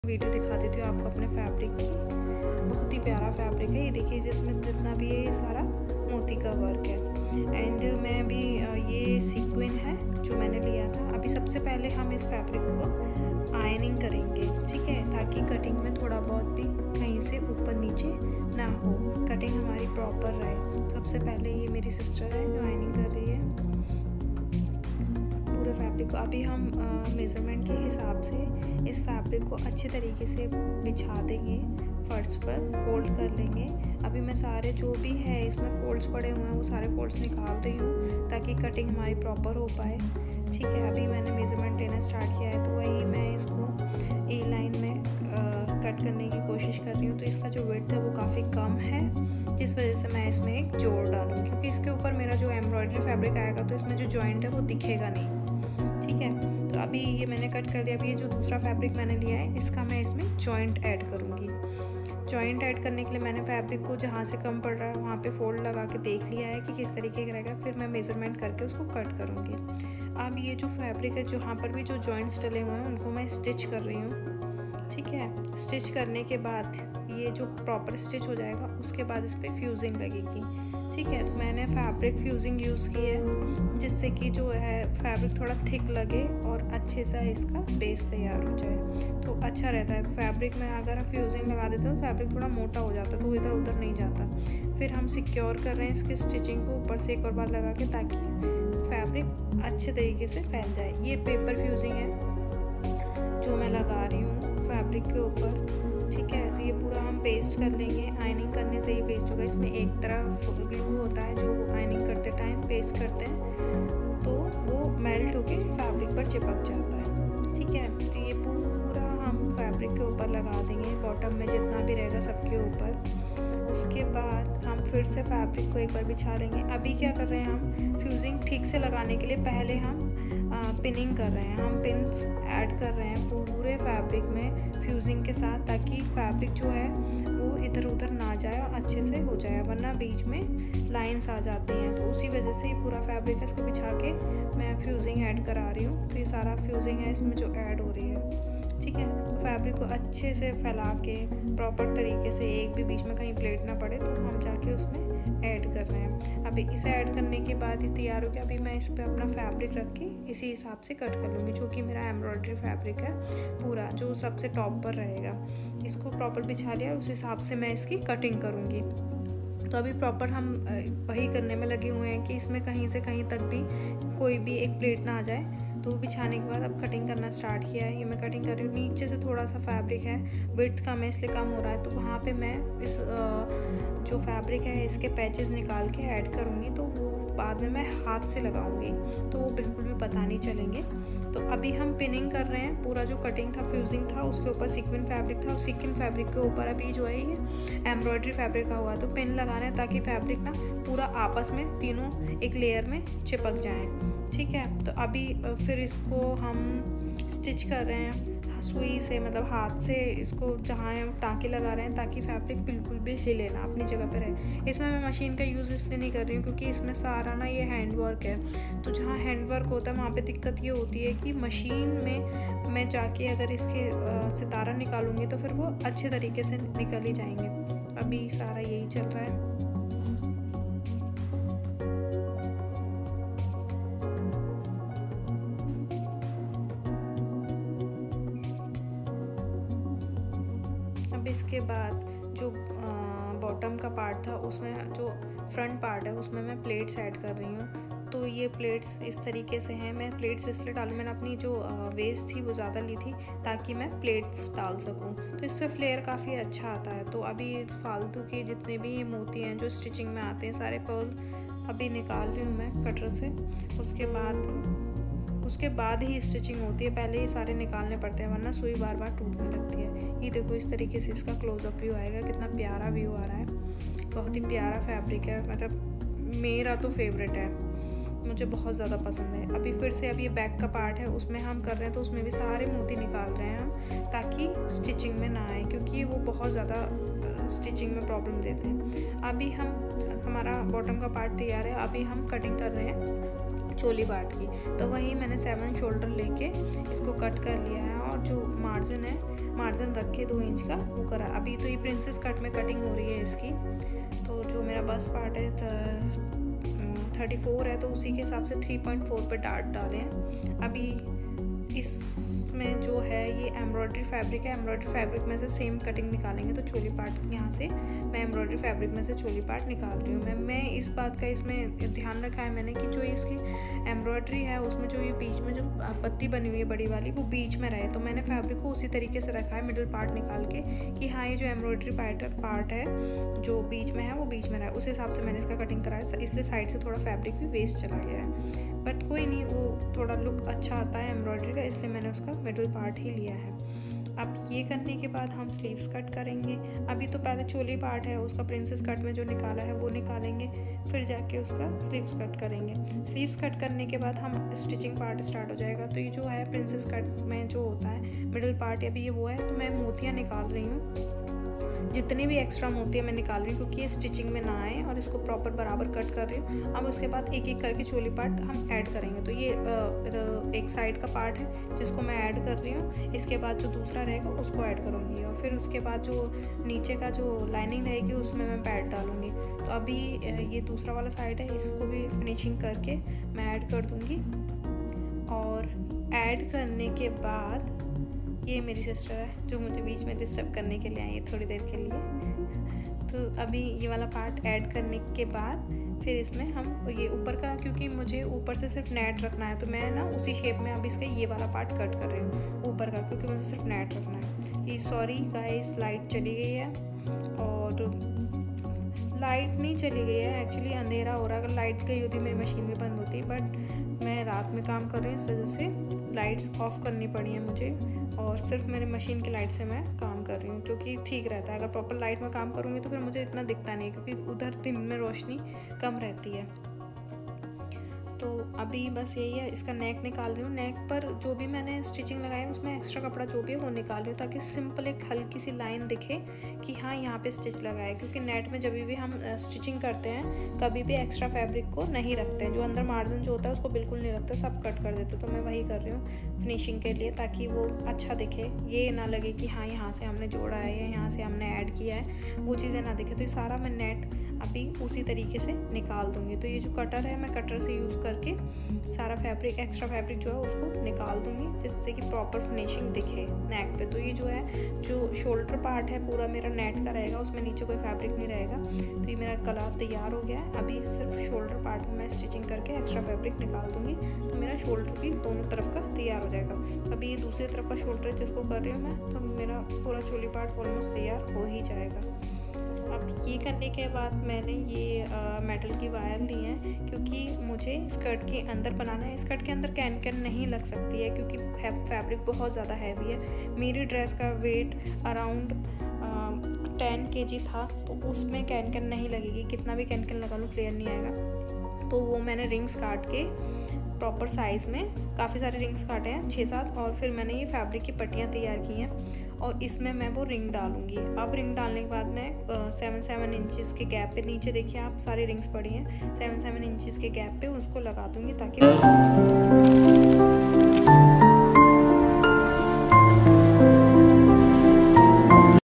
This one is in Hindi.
वीडियो दिखा देती हूँ आपको अपने फैब्रिक की। बहुत ही प्यारा फैब्रिक है, ये देखिए जिसमें जितना भी है ये सारा मोती का वर्क है। एंड मैं भी ये सीक्वेंस है जो मैंने लिया था। अभी सबसे पहले हम इस फैब्रिक को आयनिंग करेंगे, ठीक है, ताकि कटिंग में थोड़ा बहुत भी कहीं से ऊपर नीचे ना हो, कटिंग हमारी प्रॉपर रहे। सबसे पहले ये मेरी सिस्टर है जो आयनिंग कर रही है पूरे फैब्रिक को। अभी हम मेज़रमेंट के हिसाब से इस फैब्रिक को अच्छे तरीके से बिछा देंगे, फर्श पर फोल्ड कर लेंगे। अभी मैं सारे जो भी है इसमें फोल्ड्स पड़े हुए हैं वो सारे फोल्ड्स निकाल रही हूँ ताकि कटिंग हमारी प्रॉपर हो पाए, ठीक है। अभी मैंने मेज़रमेंट लेना स्टार्ट किया है, तो वही मैं इसको ए लाइन में कट करने की कोशिश कर रही हूँ। तो इसका जो वेट है वो काफ़ी कम है, जिस वजह से मैं इसमें एक जोड़ डालूँ, क्योंकि इसके ऊपर मेरा जो एम्ब्रॉयडरी फैब्रिक आएगा तो इसमें जो जॉइंट है वो दिखेगा नहीं, ठीक है। तो अभी ये मैंने कट कर दिया। अभी ये जो दूसरा फैब्रिक मैंने लिया है इसका मैं इसमें जॉइंट ऐड करूँगी। जॉइंट ऐड करने के लिए मैंने फैब्रिक को जहाँ से कम पड़ रहा है वहाँ पे फोल्ड लगा के देख लिया है कि किस तरीके का रहेगा, फिर मैं मेज़रमेंट करके उसको कट करूँगी। अब ये जो फैब्रिक है जहाँ पर भी जो जॉइंट्स डले हुए हैं उनको मैं स्टिच कर रही हूँ, ठीक है। स्टिच करने के बाद ये जो प्रॉपर स्टिच हो जाएगा उसके बाद इस पर फ्यूजिंग लगेगी, ठीक है। तो मैंने फैब्रिक फ्यूजिंग यूज़ की है जिससे कि जो है फैब्रिक थोड़ा थिक लगे और अच्छे सा इसका बेस तैयार हो जाए, तो अच्छा रहता है। फैब्रिक में अगर हम फ्यूजिंग लगा देते हैं तो फैब्रिक थोड़ा मोटा हो जाता है, तो इधर उधर नहीं जाता। फिर हम सिक्योर कर रहे हैं इसके स्टिचिंग को ऊपर से एक और बार लगा के, ताकि फैब्रिक अच्छे तरीके से फैल जाए। ये पेपर फ्यूजिंग है जो मैं लगा रही हूँ फैब्रिक के ऊपर, ठीक है। तो ये पूरा हम पेस्ट कर लेंगे। आयनिंग करने से ही पेस्ट होगा। इसमें एक तरफ ग्लू होता है जो आयनिंग करते टाइम पेस्ट करते हैं तो वो मेल्ट होके फैब्रिक पर चिपक जाता है, ठीक है। तो ये पूरा हम फैब्रिक के ऊपर लगा देंगे, बॉटम में जितना भी रहेगा सबके ऊपर। उसके बाद हम फिर से फैब्रिक को एक बार बिछा लेंगे। अभी क्या कर रहे हैं हम फ्यूजिंग ठीक से लगाने के लिए पहले हम पिनिंग कर रहे हैं। हम पिन्स ऐड कर रहे हैं पूरे फैब्रिक में फ्यूजिंग के साथ, ताकि फैब्रिक जो है वो इधर उधर ना जाए और अच्छे से हो जाए, वरना बीच में लाइंस आ जाती हैं। तो उसी वजह से ये पूरा फैब्रिक है, इसको बिछा के मैं फ्यूजिंग ऐड करा रही हूँ। तो ये सारा फ्यूजिंग है इसमें जो ऐड हो रही है, ठीक है। तो फैब्रिक को अच्छे से फैला के प्रॉपर तरीके से, एक भी बीच में कहीं प्लेट ना पड़े, तो हम जाके उसमें ऐड कर रहे हैं। अभी इसे ऐड करने के बाद ये तैयार हो गया। अभी मैं इस पर अपना फैब्रिक रख के इसी हिसाब से कट कर लूँगी, जो कि मेरा एम्ब्रॉयडरी फैब्रिक है पूरा, जो सबसे टॉप पर रहेगा। इसको प्रॉपर बिछा लिया, उस हिसाब से मैं इसकी कटिंग करूँगी। तो अभी प्रॉपर हम वही करने में लगे हुए हैं कि इसमें कहीं से कहीं तक भी कोई भी एक प्लेट ना आ जाए। तो बिछाने के बाद अब कटिंग करना स्टार्ट किया है। ये मैं कटिंग कर रही हूँ। नीचे से थोड़ा सा फैब्रिक है, विड्थ कम है इसलिए कम हो रहा है, तो वहाँ पे मैं इस जो फैब्रिक है इसके पैचेस निकाल के ऐड करूँगी। तो वो बाद में मैं हाथ से लगाऊँगी, तो वो बिल्कुल भी पता नहीं चलेंगे। तो अभी हम पिनिंग कर रहे हैं। पूरा जो कटिंग था, फ्यूजिंग था, उसके ऊपर सीक्वेंस फैब्रिक था, और सीक्वेंस फैब्रिक के ऊपर अभी जो है ये एम्ब्रॉयडरी फैब्रिक का हुआ। तो पिन लगाना है ताकि फैब्रिक ना पूरा आपस में तीनों एक लेयर में चिपक जाएँ, ठीक है। तो अभी फिर इसको हम स्टिच कर रहे हैं सुई से, मतलब हाथ से इसको जहाँ टाँके लगा रहे हैं ताकि फैब्रिक बिल्कुल भी हिले ना, अपनी जगह पे रहे। इसमें मैं मशीन का यूज़ इसलिए नहीं कर रही हूँ क्योंकि इसमें सारा ना ये हैंड वर्क है। तो जहाँ हैंड वर्क होता है वहाँ पे दिक्कत ये होती है कि मशीन में मैं जाके अगर इसके सितारा निकालूंगी तो फिर वो अच्छे तरीके से निकल ही जाएंगे। अभी सारा यही चल रहा है। इसके बाद जो बॉटम का पार्ट था उसमें जो फ्रंट पार्ट है उसमें मैं प्लेट्स ऐड कर रही हूँ। तो ये प्लेट्स इस तरीके से हैं। मैं प्लेट्स इसलिए डालूँ, मैंने अपनी जो वेस्ट थी वो ज़्यादा ली थी ताकि मैं प्लेट्स डाल सकूँ, तो इससे फ्लेयर काफ़ी अच्छा आता है। तो अभी फालतू के जितने भी मोती हैं जो स्टिचिंग में आते हैं सारे पर्ल अभी निकाल रही हूँ मैं कटर से। उसके बाद ही स्टिचिंग होती है, पहले ही सारे निकालने पड़ते हैं वरना सुई बार बार टूटने लगती है। ये देखो इस तरीके से इसका क्लोजअप व्यू आएगा, कितना प्यारा व्यू आ रहा है। बहुत ही प्यारा फैब्रिक है, मतलब मेरा तो फेवरेट है, मुझे बहुत ज़्यादा पसंद है। अभी फिर से ये बैक का पार्ट है उसमें हम कर रहे हैं, तो उसमें भी सारे मोती निकाल रहे हैं हम ताकि स्टिचिंग में ना आए, क्योंकि वो बहुत ज़्यादा स्टिचिंग में प्रॉब्लम देते हैं। अभी हमारा बॉटम का पार्ट तैयार है। अभी हम कटिंग कर रहे हैं चोली पार्ट की। तो वही मैंने 7 शोल्डर लेके इसको कट कर लिया है, और जो मार्जिन है मार्जिन रख के 2 इंच का वो करा। अभी तो ये प्रिंसेस कट में कटिंग हो रही है इसकी। तो जो मेरा बस्ट पार्ट है 34 है, तो उसी के हिसाब से 3.4 पे डार्ट डाले हैं। अभी इसमें जो है ये एम्ब्रॉयडरी फैब्रिक है, एम्ब्रॉयडरी फैब्रिक में से सेम कटिंग निकालेंगे। तो चोली पार्ट यहाँ से मैं एम्ब्रॉयडरी फैब्रिक में से चोली पार्ट निकाल रही हूँ। मैं इस बात का इसमें ध्यान रखा है मैंने कि जो इसकी एम्ब्रॉयडरी है उसमें जो ये बीच में जो पत्ती बनी हुई है बड़ी वाली वो बीच में रहे। तो मैंने फैब्रिक को उसी तरीके से रखा है मिडिल पार्ट निकाल के कि हाँ ये जो एम्ब्रॉयडरी पार्ट है जो बीच में है वो बीच में रहा है। उस हिसाब से मैंने इसका कटिंग कराया, इसलिए साइड से थोड़ा फैब्रिक भी वेस्ट चला गया है। बट कोई नहीं, वो थोड़ा लुक अच्छा आता है एम्ब्रॉयडरी का, इसलिए मैंने उसका मिडिल पार्ट ही लिया है। अब ये करने के बाद हम स्लीव्स कट करेंगे। अभी तो पहले चोली पार्ट है उसका प्रिंसेस कट में जो निकाला है वो निकालेंगे, फिर जाके उसका स्लीव्स कट करेंगे। स्लीव्स कट करने के बाद हम स्टिचिंग पार्ट स्टार्ट हो जाएगा। तो ये जो है प्रिंसेस कट में जो होता है मिडिल पार्ट, अभी ये वो है। तो मैं मोतियाँ निकाल रही हूँ, जितनी भी एक्स्ट्रा मोतियाँ मैं निकाल रही हूँ क्योंकि ये स्टिचिंग में ना आए, और इसको प्रॉपर बराबर कट कर रही हूँ। अब उसके बाद एक एक करके चोली पार्ट हम ऐड करेंगे। तो ये एक साइड का पार्ट है जिसको मैं ऐड कर रही हूँ। इसके बाद जो दूसरा रहेगा उसको ऐड करूँगी, और फिर उसके बाद जो नीचे का जो लाइनिंग रहेगी उसमें मैं पैड डालूँगी। तो अभी ये दूसरा वाला साइड है, इसको भी फिनिशिंग करके मैं ऐड कर दूँगी। और ऐड करने के बाद ये मेरी सिस्टर है जो मुझे बीच में डिस्टर्ब करने के लिए आई है थोड़ी देर के लिए। तो अभी ये वाला पार्ट ऐड करने के बाद फिर इसमें हम ये ऊपर का, क्योंकि मुझे ऊपर से सिर्फ नेट रखना है तो मैं ना उसी शेप में अब इसका ये वाला पार्ट कट कर रही हूँ ऊपर का, क्योंकि मुझे सिर्फ नेट रखना है। ये सॉरी गाइस, लाइट चली गई है, और लाइट नहीं चली गई है एक्चुअली, अंधेरा हो रहा है। अगर लाइट गई होती मेरी मशीन भी बंद होती, बट मैं रात में काम कर रही हूँ इस वजह से लाइट्स ऑफ करनी पड़ी है मुझे, और सिर्फ मेरे मशीन की लाइट से मैं काम कर रही हूँ, जो कि ठीक रहता है। अगर प्रॉपर लाइट में काम करूँगी तो फिर मुझे इतना दिखता नहीं है, क्योंकि उधर दिन में रोशनी कम रहती है। तो अभी बस यही है, इसका नेक निकाल रही हूँ। नेक पर जो भी मैंने स्टिचिंग लगाई है उसमें एक्स्ट्रा कपड़ा जो भी है वो निकाल रही हूँ, ताकि सिंपल एक हल्की सी लाइन दिखे कि हाँ यहाँ पे स्टिच लगा है। क्योंकि नेट में जब भी हम स्टिचिंग करते हैं कभी भी एक्स्ट्रा फैब्रिक को नहीं रखते हैं, जो अंदर मार्जिन जो होता है उसको बिल्कुल नहीं रखते, सब कट कर देते। तो मैं वही कर रही हूँ फिनिशिंग के लिए, ताकि वो अच्छा दिखे, ये ना लगे कि हाँ यहाँ से हमने जोड़ा है या यहाँ से हमने ऐड किया है, वो चीज़ें ना दिखे। तो ये सारा मैं नेट अभी उसी तरीके से निकाल दूंगी। तो ये जो कटर है मैं कटर से यूज़ करके सारा फैब्रिक, एक्स्ट्रा फैब्रिक जो है उसको निकाल दूंगी, जिससे कि प्रॉपर फिनिशिंग दिखे नेक पे। तो ये जो है जो शोल्डर पार्ट है पूरा मेरा नेट का रहेगा, उसमें नीचे कोई फैब्रिक नहीं रहेगा। तो ये मेरा गला तैयार हो गया है। अभी सिर्फ शोल्डर पार्ट में मैं स्टिचिंग करके एक्स्ट्रा फैब्रिक निकाल दूंगी, तो मेरा शोल्डर भी दोनों तरफ का तैयार हो जाएगा। अभी ये दूसरी तरफ का शोल्डर है जिसको कर रही हूँ मैं, तो मेरा पूरा चोली पार्ट ऑलमोस्ट तैयार हो ही जाएगा। अब ये करने के बाद मैंने ये मेटल की वायर ली है, क्योंकि मुझे स्कर्ट के अंदर बनाना है। स्कर्ट के अंदर कैन नहीं लग सकती है क्योंकि फैब्रिक बहुत ज़्यादा हैवी है। मेरी ड्रेस का वेट अराउंड 10 kg था, तो उसमें कैन नहीं लगेगी, कितना भी कैन लगा लूँ फ्लेयर नहीं आएगा। तो वो मैंने रिंग्स काट के प्रॉपर साइज़ में काफ़ी सारे रिंग्स काटे हैं 6-7, और फिर मैंने ये फैब्रिक की पट्टियाँ तैयार की हैं, और इसमें मैं वो रिंग डालूंगी। अब रिंग डालने के बाद मैं 7 इंचेस के गैप पे, नीचे देखिए आप सारी रिंग्स पड़ी हैं, 7 इंचेस के गैप पे उसको लगा दूंगी, ताकि